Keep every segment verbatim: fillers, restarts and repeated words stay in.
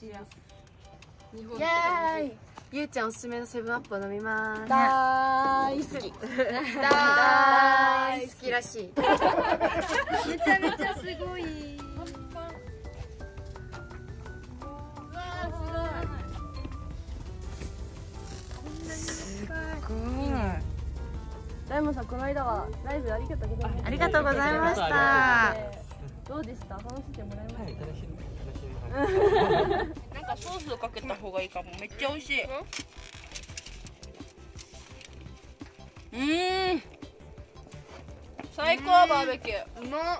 日本イエーイ。 ゆうちゃんおすすめのセブンアップを飲みます。 大好き。 大好きらしい。 めちゃめちゃすごい。 すごい。 大門さん、この間はライブありがとうございました。 ありがとうございました。 どうでした？楽しんでもらいました。 なんかソースをかけた方がいいかも。めっちゃ美味しい。うん。最高バーベキュー。うまっ。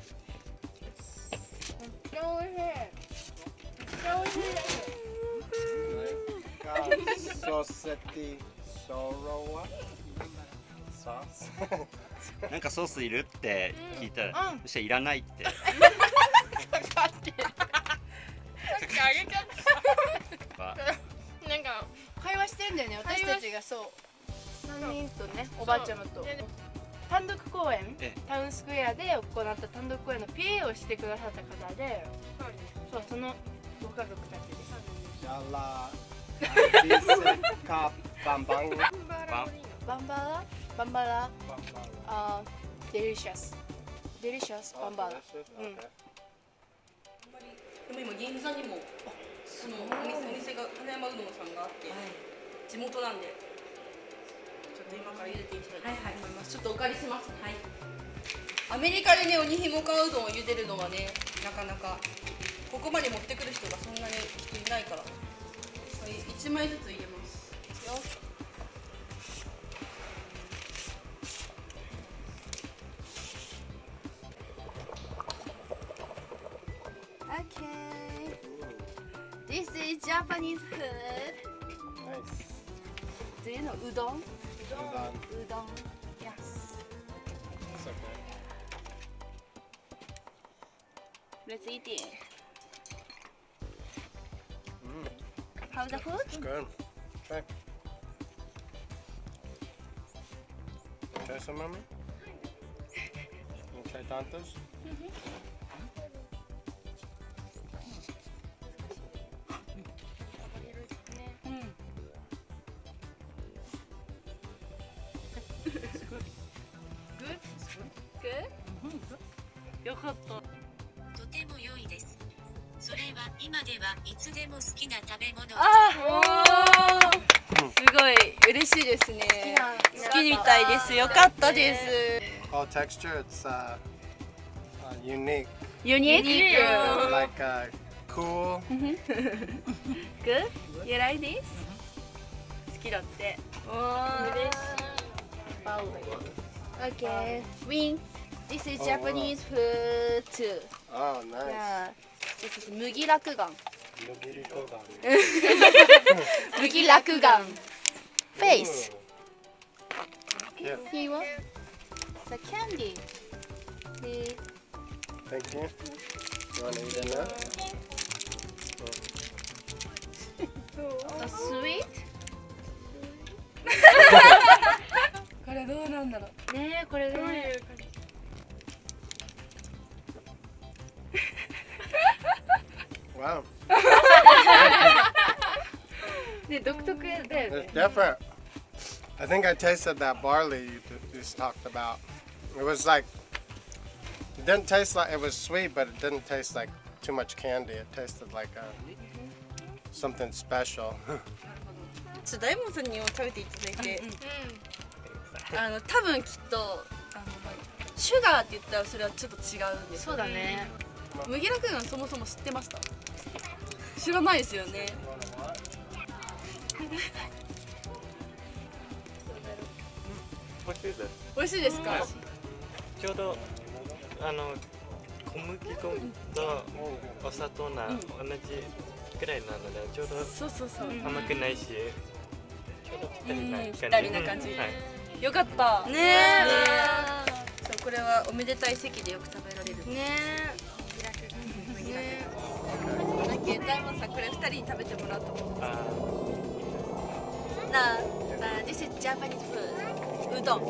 めっちゃ美味しい。めっちゃ美味しいです。 ソーセティソロワソース。 なんかソースいるって聞いたら、 うん、 そしたらいらないって。 さっきあげちゃった。なんか会話してんだよね。私たちがそうさんにんとね、おばあちゃまと単独公演、タウンスクエアで行った単独公演の ピーエー をしてくださった方で、そうそのご家族たちです。 ジャラビセカバンバンバンバラバンバラあデリシャスデリシャスバンバラ。うん。でも今銀座にもそのお店お店が花山うどんさんがあって、地元なんでちょっと今から茹でていきたいと思います。ちょっとお借りします。はい。アメリカでね、鬼ひもかうどんを茹でるのはね、なかなかここまで持ってくる人がそんなに人いないから、はい、いちまいずつ入れます。よし。Okay. This is Japanese food. Nice. Do you know udon? Udon. Udon. Yes. It's okay. Let's eat it. Mm, How's the food? it's good. Try. Try some, mommy. You try tantos? Good? よかった。 とても良いです。それは今ではいつでも好きな食べ物です。 あー、すごい嬉しいですね。好きみたいです。よかったです。 Oh, texture, it's uh, uh, unique. Unique? Like uh, cool. Good? You like this? 好きだって。嬉しい。Okay, Win. This is Japanese food too. Oh, nice. Yeah. This is 麦落眼。 麦落眼。 麦落眼。Face. Cute. Here what? The candy. Please. Thank you. You wanna eat it now? A sweet? これどうなんだろう。ねえ、これどういう感じ。 Wow. ね、独特だよね。 It's different. I think I tasted that barley you just talked about. It was like, it didn't taste like, it was sweet, but it didn't taste like too much candy. It tasted like a, something special. ちょっと大門さんにも食べていただいて、あの多分きっとあのシュガーって言ったらそれはちょっと違うんです。そうだね。麦楽がそもそも知ってました？知らないですよね。 美味しいです。 美味しいですか？ ちょうどあの小麦粉とお砂糖が同じくらいなので、ちょうどそうそうそう甘くないし、ちょうどぴったりな感じ。 ぴったりな感じ。 はい。 よかった。ねえ。そう、これはおめでたい席でよく食べられる。ねえ。だっけ、大門さんこれ二人に食べてもらおうと思うんです。なあ、This is Japanese food. うどん。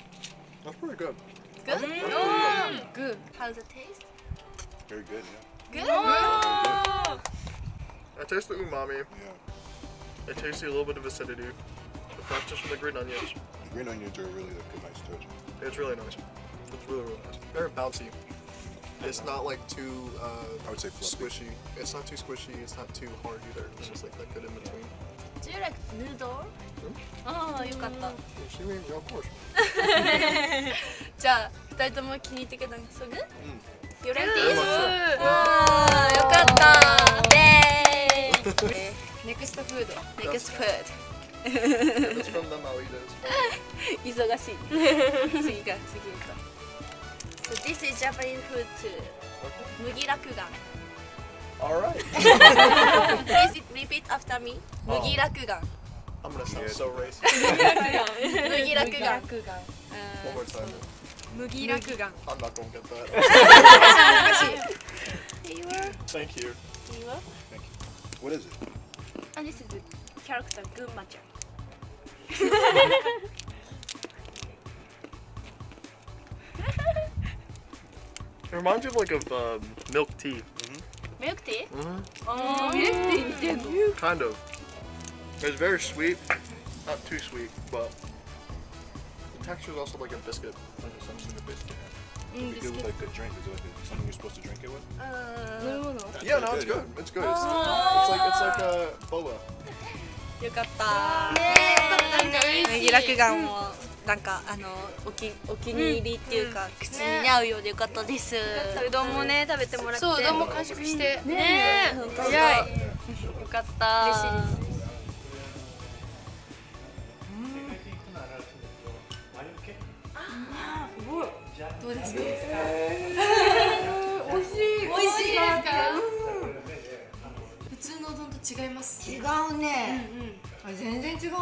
That's pretty good. Good? Good. How's the taste? Very good, Good? Oh. I taste the umami. I taste a little bit of acidity. But that's just from the green onions. The green onions are really like a nice touch. It's really nice. It's really, really nice. Very bouncy. It's not like too uh, I would say fluffy. squishy. It's not too squishy. It's not too hard either. It's just like that good in between. Do you like noodle? ああ、よかった。 She means, yeah, of course. じゃあ、二人とも気に入ってくれたんですよね。You like Very this? much so. ああ、よかった。イェーイ。Next food. Next food. It's from the Mauitas. 忙しい。次が次か。So this is Japanese food too. 麦落眼。 Alright. Please repeat after me. 麦落眼。 I'm gonna sound so racist. 麦落眼。 One more time. 麦落眼 I'm not gonna get that. 難しい。 Thank you. What is it? And this is the character Gunma chan. It reminds you of like of um, milk tea. Milk tea? Mm-hmm. Oh, milk tea 似てるの Kind of. It's very sweet. Not too sweet, but the texture is also like a biscuit. Like some sort of biscuit. Mm, If it was like a drink, is it like a, something you're supposed to drink it with? Uh, 飲み物 Yeah, no, it's good. It's good. It's, it's like it's like a boba. よかったねえ麦落眼もなんかあのおきお気に入りっていうか、口に合うようでよかったです。 うどんもね食べてもらってそううどんも完食してねえ本当だ早いよかった嬉しいです。どうですか？ 美味しい美味しいですか？ 普通のうどんと違います違うね、あ全然違うね、へえ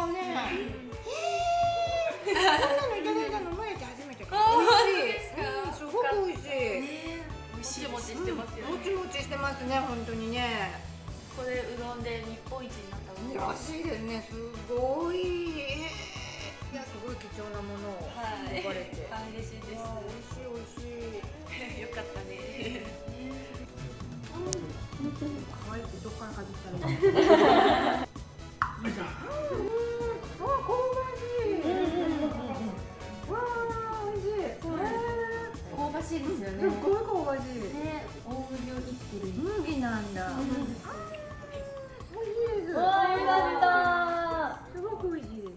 こんなのいただいたの生まれて初めてかも。美味しい、うん、すごく美味しい、 もちもちしてますよね。 もちもちしてますね、本当にね。 これうどんで日本一になったの。 らしいですね、すごい、いやすごい貴重なものを呼ばれて、 はい、嬉しいです。 美味しい美味しい。 よかったね。 可愛いってどっから外したらいい？あ、香ばしい。わあ、美味しい。 香ばしいですよねすっごい香ばしい。 ね大麦を切ってる麦なんだ。美味しいです。 わー、よかった。 すごく美味しいです。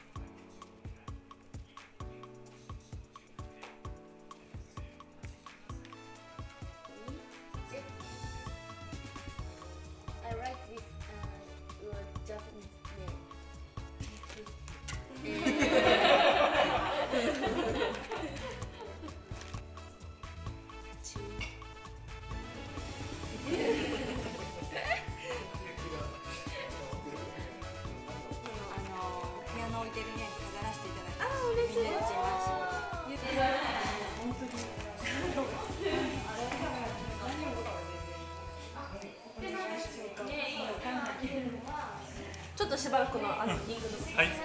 I like this uh, your Japanese name. 置いてるね、飾らせていただきます。あ、嬉しい。みんなで自慢します。言ってください。本当に。ちょっとしばらくのあのリングの。はい。